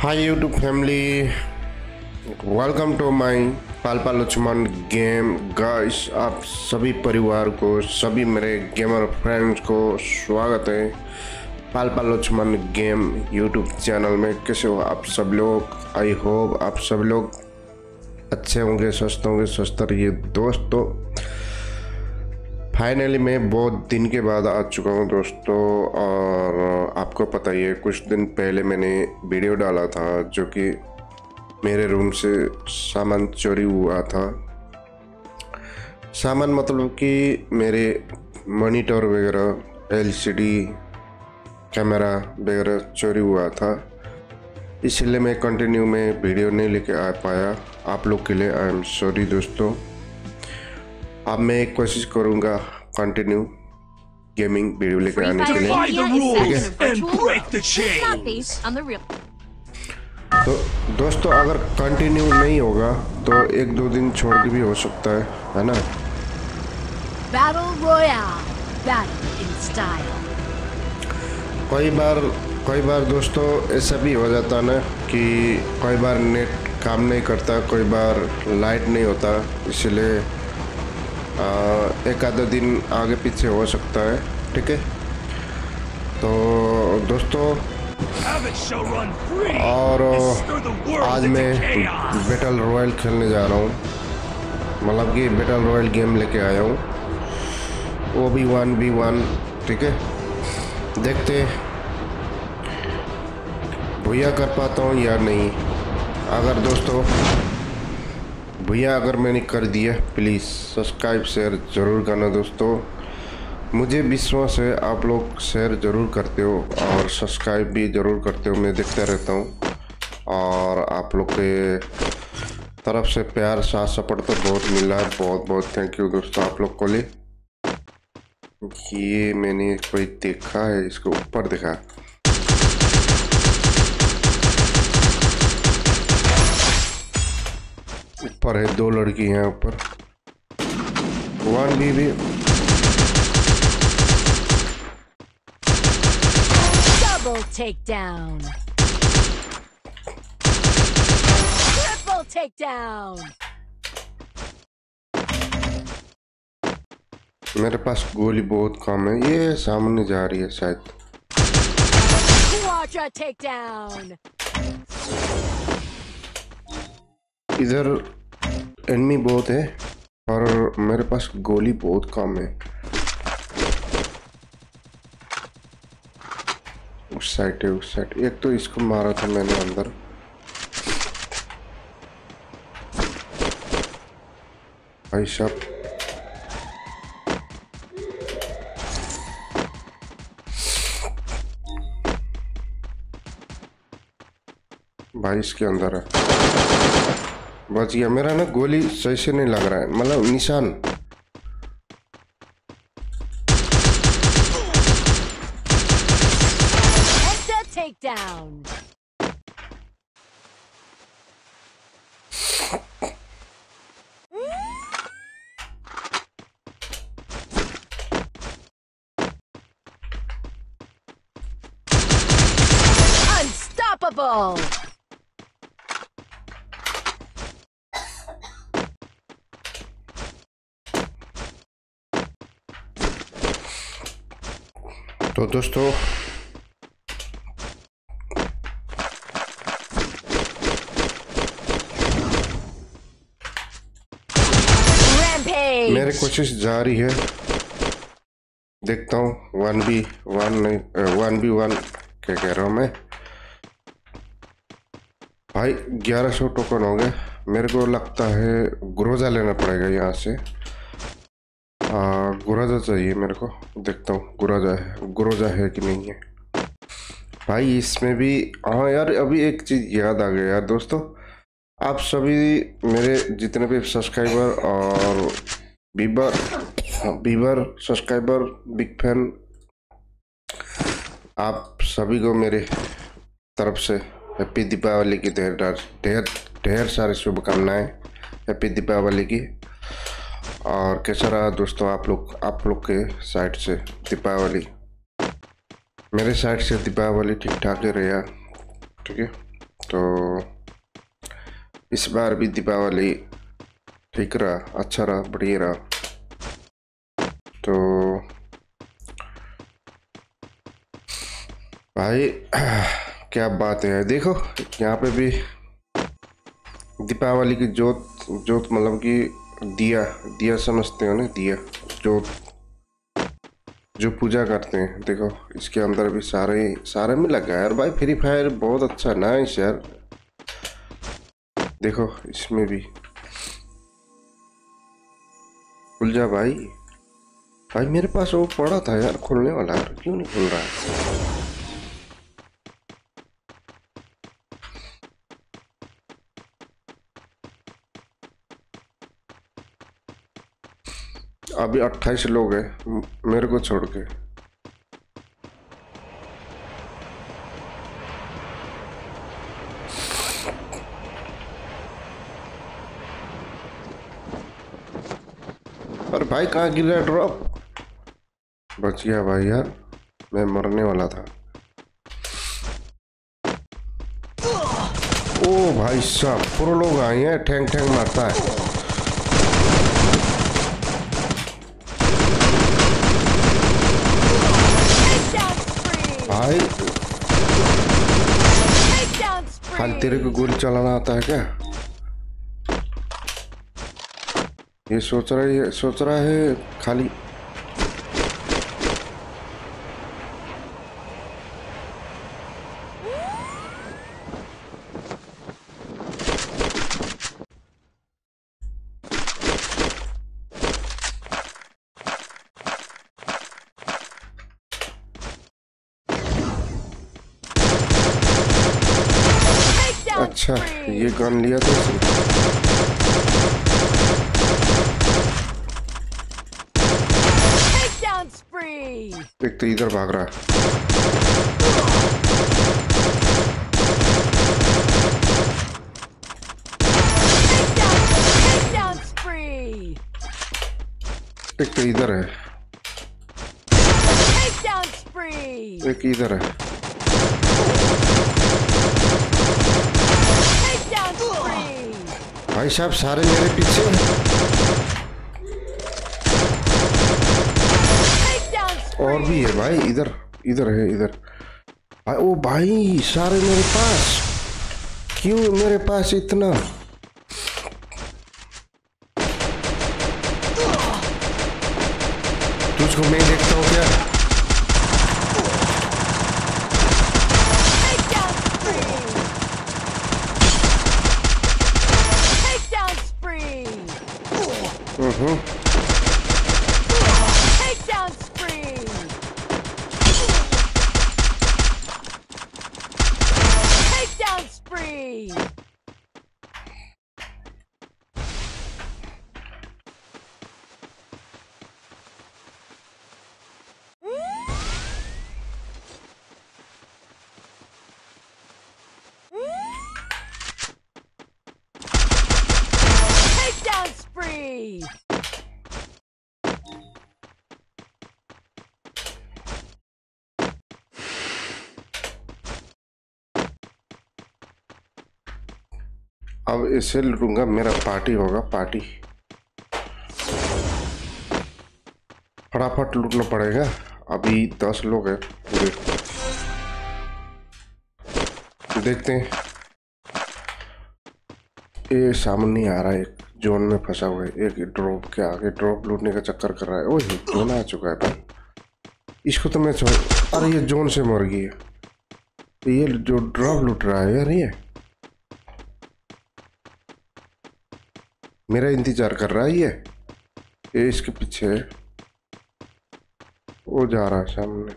Hi YouTube family, welcome to my Pal Laxman game guys. आप सभी परिवार को, सभी मेरे गेमर फ्रेंड्स को स्वागत है Pal Laxman game YouTube channel में। कैसे हो आप सब लोग? आई होप आप सब लोग अच्छे होंगे, स्वस्थ रहिए दोस्तों। फाइनली मैं बहुत दिन के बाद आ चुका हूँ दोस्तों, और आपको पता ही है कुछ दिन पहले मैंने वीडियो डाला था जो कि मेरे रूम से सामान चोरी हुआ था। सामान मतलब कि मेरे मॉनिटर वगैरह, एलसीडी, कैमरा वगैरह चोरी हुआ था। इसलिए मैं कंटिन्यू में वीडियो नहीं लेके आ पाया आप लोग के लिए। आई एम सॉरी दोस्तों। अब मैं कोशिश करूंगा कंटिन्यू गेमिंग वीडियो लेकर आने के लिए, तो दोस्तों अगर कंटिन्यू नहीं होगा तो एक दो दिन छोड़ के भी हो सकता है ना। Battle Royale, battle in style. कई बार दोस्तों ऐसा भी हो जाता ना कि कई बार नेट काम नहीं करता, कई बार लाइट नहीं होता, इसलिए एक आधा दिन आगे पीछे हो सकता है। ठीक है, तो दोस्तों और आज मैं बैटल रॉयल खेलने जा रहा हूँ, मतलब कि बैटल रॉयल गेम लेके आया हूँ, वो भी 1v1। ठीक है, देखते भैया कर पाता हूँ या नहीं। अगर दोस्तों भैया अगर मैंने कर दिया, प्लीज़ सब्सक्राइब शेयर ज़रूर करना दोस्तों। मुझे विश्वास है आप लोग शेयर ज़रूर करते हो और सब्सक्राइब भी ज़रूर करते हो। मैं देखता रहता हूँ और आप लोग के तरफ से प्यार साथ सपोर्ट तो बहुत मिल रहा है। बहुत बहुत थैंक यू दोस्तों आप लोग को लिए। ये मैंने कोई देखा है, इसको ऊपर देखा। ऊपर है, दो लड़की हैं ऊपर। 1v Double takedown. Triple takedown. मेरे पास गोली बहुत कम है। ये सामने जा रही है शायद। Quadra takedown. इधर एनिमी बहुत है और मेरे पास गोली बहुत कम है। उस साइड है, उस साइड। एक तो इसको मारा था मैंने अंदर। भाई साहब, भाई इसके अंदर है। बच गया। मेरा ना गोली सही से नहीं लग रहा है, मतलब निशान। Takedown. Unstoppable. तो दोस्तों मेरी कोशिश जारी है। देखता हूँ 1v1 नहीं, 1v1 क्या कह रहा हूँ मैं भाई। 1100 टोकन हो गए। मेरे को लगता है गुरोजा लेना पड़ेगा यहाँ से। गुरोजा चाहिए मेरे को। देखता हूँ गुरोजा है कि नहीं है भाई इसमें भी। हाँ यार, अभी एक चीज़ याद आ गया यार दोस्तों। आप सभी मेरे जितने भी सब्सक्राइबर और बीबर सब्सक्राइबर, बिग फैन, आप सभी को मेरे तरफ से हैप्पी दीपावली की ढेर सारी शुभकामनाएं। हैप्पी दीपावली की। और कैसा रहा दोस्तों आप लोग के साइड से दीपावली? मेरे साइड से दीपावली ठीक ठाक ही रहा। ठीक है, तो इस बार भी दीपावली ठीक रहा, अच्छा रहा, बढ़िया रहा। तो भाई क्या बात है, देखो यहाँ पे भी दीपावली की जोत, जोत मतलब कि दिया, दिया समझते हो ना, दिया जोत जो पूजा करते हैं। देखो इसके अंदर भी सारे सारे में लगा है यार भाई। फ्री फायर बहुत अच्छा, नाइस यार। देखो इसमें भी खुल जा भाई। भाई मेरे पास वो पड़ा था यार, खुलने वाला यार, क्यों नहीं खुल रहा है? अभी 28 लोग हैं मेरे को छोड़ के। अरे भाई कहाँ गिर रहा है ड्रॉप? बच गया भाई यार, मैं मरने वाला था। ओ भाई साहब, पूरे लोग आए हैं, ठैंग ठैंग मारता है Takedown spree. भाई। Takedown खाली तेरे को spree. गोली चलाना आता है क्या? ये सोच रहा है खाली। Takedown अच्छा spree. ये गन लिया था इसने। Takedown spree. एक तो इधर भाग रहा है। Takedown spree. एक तो इधर है, Takedown spree. एक इधर है। Takedown spree. भाई साहब सारे मेरे पीछे हैं। Takedown और भी spree. है भाई, इधर इधर है, इधर भाई। ओ भाई सारे मेरे पास, क्यों मेरे पास इतना? तुझको मैं देखता हूँ क्या? Takedown spree. Takedown spree. Takedown spree. Takedown spree. Takedown spree. अब इसे लूटूंगा, मेरा पार्टी होगा, पार्टी। फटाफट लूटना पड़ेगा, अभी 10 लोग हैं पूरे। देखते हैं। ये सामने आ रहा है, एक जोन में फंसा हुआ है, एक ड्रॉप के आगे ड्रॉप लूटने का चक्कर कर रहा है। ओह जोन आ चुका है भाई, इसको तो मैं छोड़। अरे ये जोन से मर गई है, ये जो ड्रॉप लूट रहा है यार, ये मेरा इंतजार कर रहा है। ये इसके पीछे है, वो जा रहा है सामने।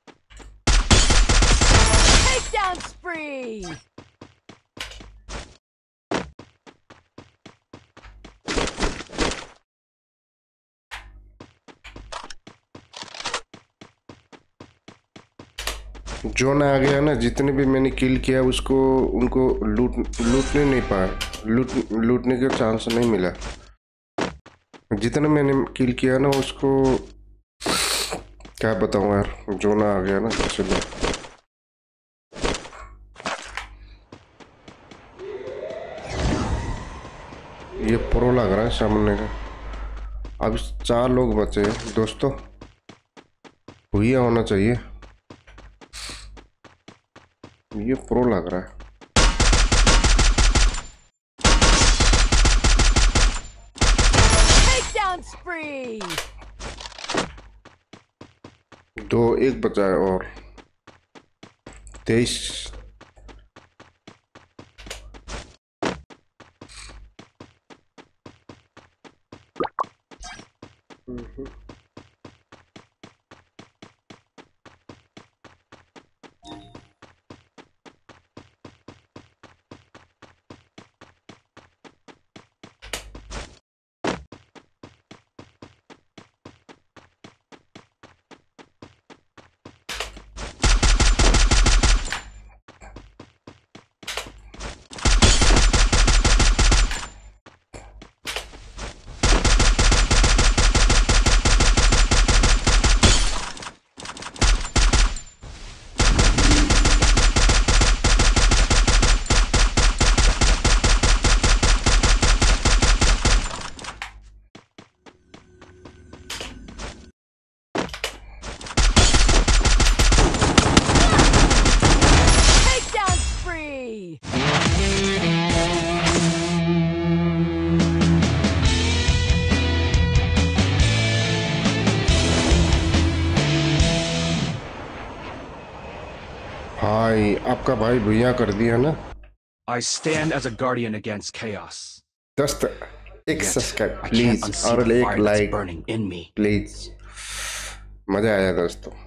Takedown spree. जोन आ गया ना, जितने भी मैंने किल किया उसको, उनको लूटने नहीं पाया, लूटने का चांस नहीं मिला। जितने मैंने किल किया ना उसको, क्या बताऊं यार, जोन आ गया ना, इसलिए। ये प्रो लग रहा है सामने का। अब 4 लोग बचे हैं दोस्तों, भैया होना चाहिए। ये प्रो लग रहा है। Takedown spree. 2 1 बचा है और 23। Takedown spree. भाई आपका भाई भैया कर दिया ना। I stand as a guardian against chaos. दोस्त एक Yet, subscribe I can't please unsee और the एक fire that's like burning in me. Please. मजा आया दोस्तों।